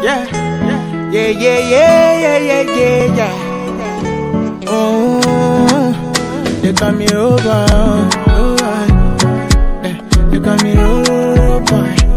Yeah, yeah, yeah, yeah, yeah, yeah, yeah, yeah. They call me Robo, they call me Robo.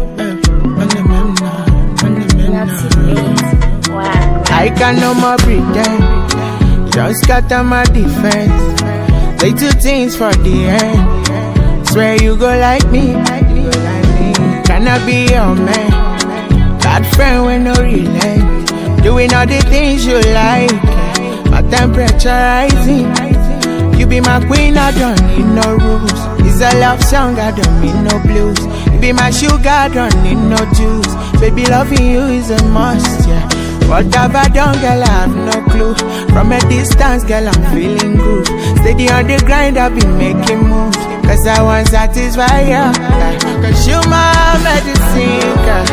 I can no more pretend, just scatter my defense. Say two things for the end. Swear you go like me, can I be your man? Bad friend with no relent, doing all the things you like. My temperature rising, you be my queen, I don't need no rules. It's a love song, I don't need no blues. You be my sugar, I don't need no juice. Baby, loving you is a must, yeah. What have I done, girl, I have no clue. From a distance, girl, I'm feeling good. Steady on the grind, I've been making moves, cause I want satisfy you, cause you my medicine, girl.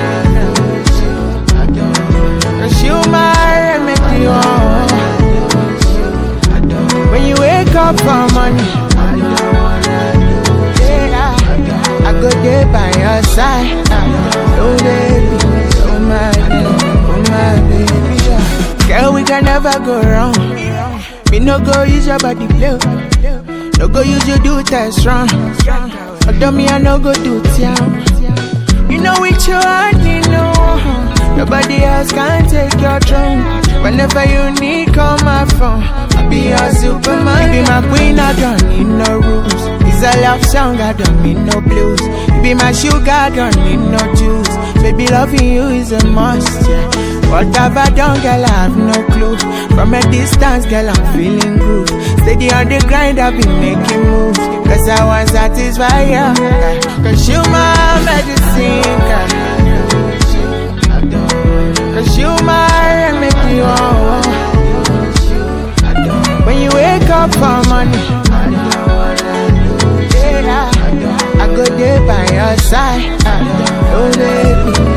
Cause you my remedy, oh. When you wake up for money, yeah, I go there by your side. Oh baby, oh my baby, girl, we can never go wrong. Me no go use your body play, no go use your do test wrong. Although me I no go do town. You know which you want, you know. Nobody else can take your throne. Whenever you need, call my phone. I'll be your superman. You be my queen, I don't need no rules. It's a love song, I don't need no blues. You be my sugar, I don't need no juice. Baby, loving you is a must, yeah. What have I done, girl, I have no clue. From a distance, girl, I'm feeling good. Steady on the grind, I've been making moves, cause I want satisfy you, cause you my medicine, girl. Cause you my remedy, oh. When you wake up for money, yeah, I go there by your side. Oh baby,